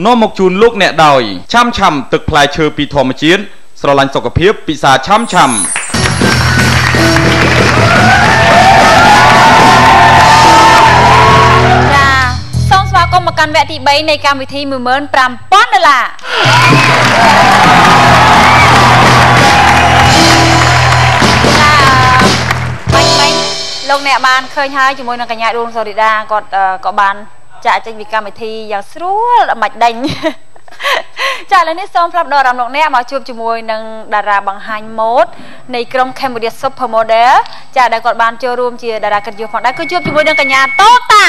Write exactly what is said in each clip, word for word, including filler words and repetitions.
នាំមកជូនលោកអ្នកដោយឆាំឆាំទឹកផ្លែឈើពីធម្មជាតិស្រឡាញ់សុខភាពពិសាឆាំឆាំចាសូមស្វាគមន៍មកកាន់វគ្គទីបីនៃកម្មវិធី មួយម៉ឺនប្រាំពាន់ ដុល្លារបាញ់បាញ់លោកអ្នកបានឃើញហើយជាមួយនឹងកញ្ញាដួងសូរីដាគាត់ក៏បានចាក់ចេញពីកម្មវិធីយ៉ាងស្រួលមិនដេញចាឥឡូវនេះសូមផ្លាប់ដល់អារម្មណ៍លោកអ្នកមកជួបជាមួយនឹងតារាបង្ហាញម៉ូដនៃក្រុម Cambodia Super Model ចាដែលគាត់បានចូលរួមជាតារាកិត្តិយសផងដែរគឺជួបជាមួយនឹងកញ្ញាតូតា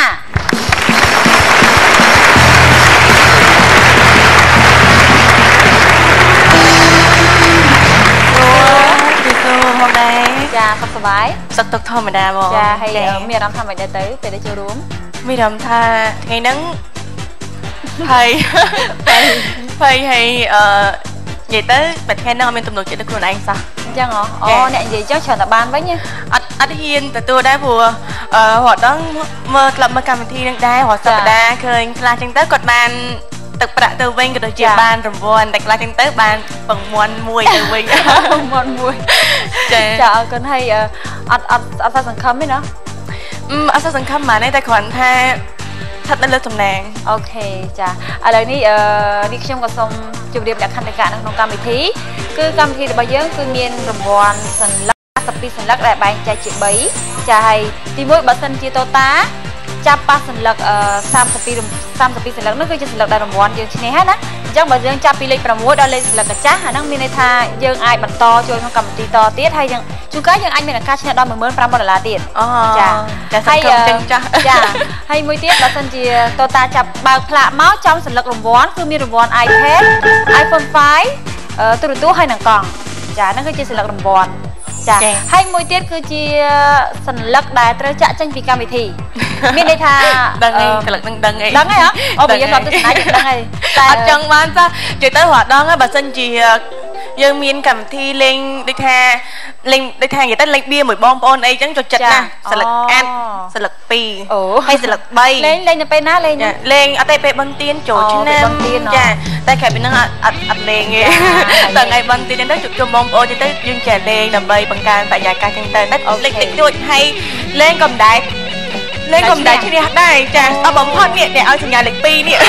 ចាសុខសប្បាយសុខទុក្ខធម្មតាហ្មងចាហើយមានអារម្មណ៍ថាមិនដែរទៅពេលដែលចូលរួមមានអារម្មណ៍ថាថ្ងៃហ្នឹងហើយហើយហើយអឺនិយាយទៅតែថ្ងៃហ្នឹងអត់មានទំនុកចិត្តលើខ្លួនឯងសោះអញ្ចឹងហ៎អូអ្នកនិយាយចុះច្រើនតែបានវិញអត់អត់ហ៊ានទទួលដែរព្រោះអឺរត់ដល់មើលក្លឹបមើលកម្មវិធីហ្នឹងដែររាល់សប្តាហ៍ឃើញខ្លះចឹងទៅគាត់បានទឹកប្រាក់ទៅវិញក៏ដូចជាបានរង្វាន់តែខ្លះចឹងទៅបានបង្មាន់មួយទៅវិញបង្មាន់មួយចាចាអរគុណហើយអត់អត់អត់ថាសង្ឃឹមទេណាអត់ថាសង្ឃឹមហ្មងតែគ្រាន់ថាស្ថិតនៅលើតំណែងអូខេចាឥឡូវនេះអឺនេះខ្ញុំក៏សូមជម្រាបលក្ខន្តិកៈនៅក្នុងកម្មវិធីគឺកម្មវិធីរបស់យើងគឺមានរង្វាន់សន្លឹកសិបពីរសន្លឹកដែលបែងចែកជាបីចាហើយទីមួយបើសិនជាតូតាចាប់ប៉ះសន្លឹកសាមសិបពីរ សាមសិបពីរសន្លឹកនោះគឺជាសន្លឹកដែលរង្វាន់យើងឈ្នះហើយណាអញ្ចឹងបើយើងចាប់ពីលេខប្រាំមួយដល់លេខសន្លឹកកាចាស់អាហ្នឹងមានន័យថាយើងអាចបន្តចូលក្នុងកម្មវិធីតទៀតហើយយើងជួនកាលយើងអាចមានឱកាសឈ្នះដល់ មួយម៉ឺនប្រាំពាន់ ដុល្លារទៀតអូចាតែសង្ឃឹមចឹងចាស់ចាហើយមួយទៀតបើសិនជាតូតាចាប់បើកផ្លាកមកចំសន្លឹករង្វាន់គឺមានរង្វាន់ iPad iPhone ហ្វៃ ទូរទស្សន៍ហើយនិងកង់ចាហ្នឹងគឺជាសន្លឹករង្វាន់ចាហើយមួយទៀតគឺជាសន្លឹកដែលត្រូវចាក់ចេញពីកម្មវិធីមានន័យថាដឹងឯងសន្លឹកនឹងដឹងឯងដឹងឯងអូបើយើងអត់ទស្សនាដឹងឯងតែអត់ចង់បានចានិយាយទៅរត់ដល់បើសិនជាយើងមានកម្មវិធីលេងដូចថាលេងដូចថានិយាយទៅលេងបៀមួយបងប្អូនអីចឹងចូលចិត្តណាស់សន្លឹកអាតសន្លឹកពីរហើយសន្លឹកបីលេងលេងទៅពេលណាលេងលេងអត់ទេពេលបិណ្ឌទានចូលឆ្នាំចាតែក្រៅពីហ្នឹងអត់អត់អត់លេងទេតែថ្ងៃបិណ្ឌទានទៅជួបជុំបងប្អូនទៅយើងចេះលេងដើម្បីបង្កើនបរិយាកាសចឹងទៅតែលេងតិចតួចហើយលេងក៏មិនដែរលេងក៏មិនដែរឈ្នះដែរចាអត់បំផុតនេះអ្នកឲ្យសញ្ញាលេខពីរនេះ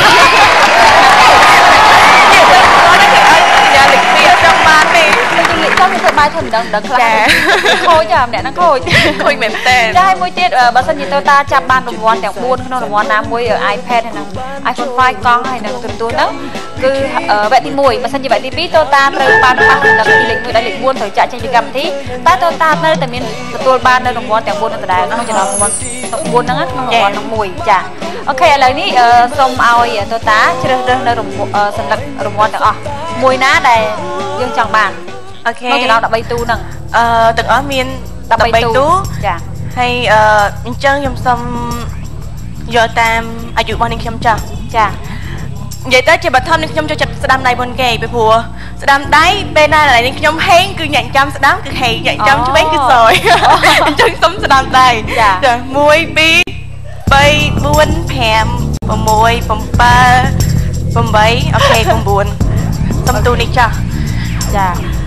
យ៉ាលេខពីរចង់បានទេនិយាយទៅធ្វើបាយធ្វើមិនដឹងដឹងខ្លះខូចចាម្នាក់ហ្នឹងខូចខូចមែនតើចាហើយមួយទៀតបើសិនជាតូតាចាប់បានរង្វាន់ទាំងបួនក្នុងរង្វាន់ណាមួយ iPad ហើយនឹង iPhone ហ្វៃ កង់ហើយនឹងទូរទស្សន៍ហ្នឹងគឺវគ្គទីមួយបើសិនជាវគ្គទីពីរតូតាត្រូវបានប៉ះសន្លឹកពីលេខមួយដល់លេខបួនត្រូវចាក់ចេញពីកម្មវិធីតែតូតានៅតែមានទទួលបាននៅរង្វាន់ទាំងបួនដដែលក្នុងចំណោមរង្វាន់បួនហ្នឹងក្នុងរង្វាន់ហ្នឹងមួយចាអូខេឥឡូវនេះសូមឲ្យតូតាជ្រើសរើសនៅសន្លឹករង្វាន់ទាំងអស់មួយណាដែលយើងចង់បានអូខេក្នុងចំណោមដប់បីទូហ្នឹងអឺទាំងអស់មានដប់បីទូចាហើយអឺអញ្ចឹងខ្ញុំសូមយកតាមអាយុរបស់នាងខ្ញុំចាស់ចានិយាយទៅជាបឋមនាងខ្ញុំចូលចិត្តស្ដាំដៃមុនគេពីព្រោះស្ដាំដៃពេលណាដែលនាងខ្ញុំហេងគឺញាក់ចាំស្ដាំគឺហេងញាក់ចាំឆ្វេងគឺសយអញ្ចឹងសូមស្ដាំដៃចាមួយពីរបីបួនប្រាំប្រាំមួយប្រាំបែប្រាំបីអូខេប្រាំបួនសុំទូនេះចាស់ចា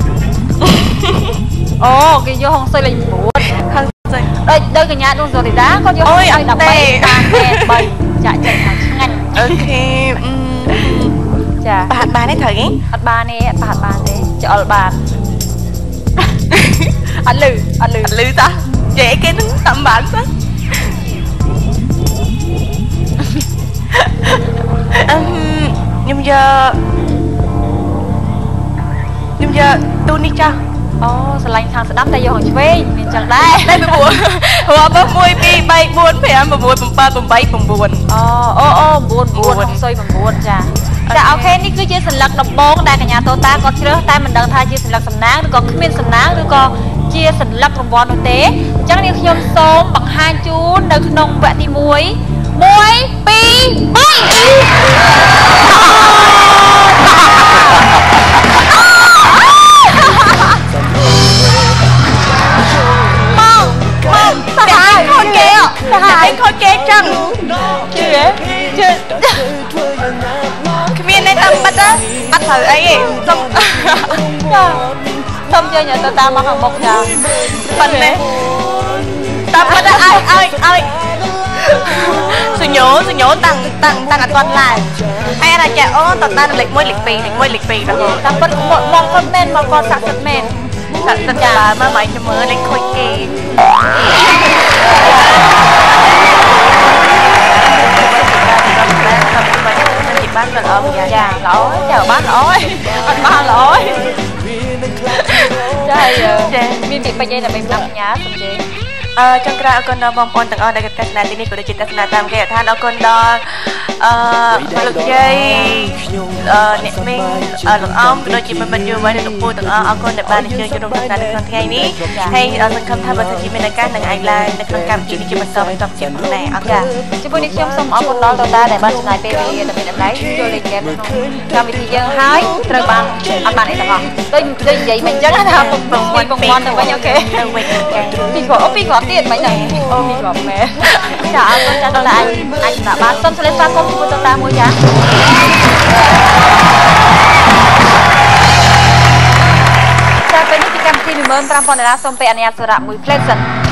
អូគេយកហុងសុយលេខបួនហុងសុយដូចដូចកញ្ញាដួងសូរីដាគាត់យកហុងសុយដប់បីតាមបីចាក់ចេញថាឆ្ងាញ់អូខេចាប្រហែលបានទេត្រូវទេអត់បានទេប្រហែលបានទេច្អល់បានអត់លឺអត់លឺអត់លឺតានិយាយគេនឹងតាមបានទៅអឺខ្ញុំយកខ្ញុំយកទូនេះចាស់អូស្រឡាញ់ខាងស្ដាំតែយកខាងឆ្វេងមានចឹងដែរតែពីព្រោះរាប់ទៅមួយពីរបីបួនប្រាំប្រាំមួយប្រាំបែប្រាំបីប្រាំបួនអូអូអូបួនបួនហុងសុយបួនចាចាអូខេនេះគឺជាសន្លឹកដំបងដែលកញ្ញាតូតាគាត់ជ្រើសតែមិនដឹងថាជាសន្លឹកសំណាងឬក៏គ្មានសំណាងឬក៏ជាសន្លឹករង្វាន់នោះទេអញ្ចឹងនាងខ្ញុំសូមបង្ហាញជូននៅក្នុងវគ្គទីមួយមួយពីរបីតែខូចគេចឹងជឿជឿគ្មាន đó bắt thử ấy xong xong chơi nhà tao ta mà hàng một nhà phần này ta bắt đã ai ai ai sự nhớ sự nhớ tăng tăng tăng ở toàn lại hay là trẻ ô tao ta lịch môi lịch pì lịch môi lịch pì đó ta bắt một một con men một con sạc sạc men sạc sạc là mà mày cho mơ lên khôi kỳ bán lần ôm dạ lỗi chào bán lỗi anh bán lỗi trời miền Việt bây giờ là mình nằm nhà xong chị trong cái con đó bom con từng ở đây cái test này thì mình có được chỉ test này tam cái than ở con đó lực dây nẹt mình lực ống đôi chị mình mình vừa mới được vui từng ở con để ban để chơi cho đồng tiền được ngày ní hay mình không tham gia chị mình là cái này lại là không cam chịu chị mình sợ mình tập chuyện này ok chị vui đi xem xong ở con đó tao ta để ban này pê vê là mình làm lấy cho lên kèm cam thì dân hái trời ban anh bạn này là tôi tôi vậy mình chắc là cùng cùng mình cùng ngon được với nhau kì phi gõ phi gõ tiền mấy này phi gõ mẹ chào con chào tôi là anh anh đã bán xong lên pha con chúng tôi ta mua giá Saya pengen tiga puluh lima perampon adalah sampai aniat surat muy pleasant.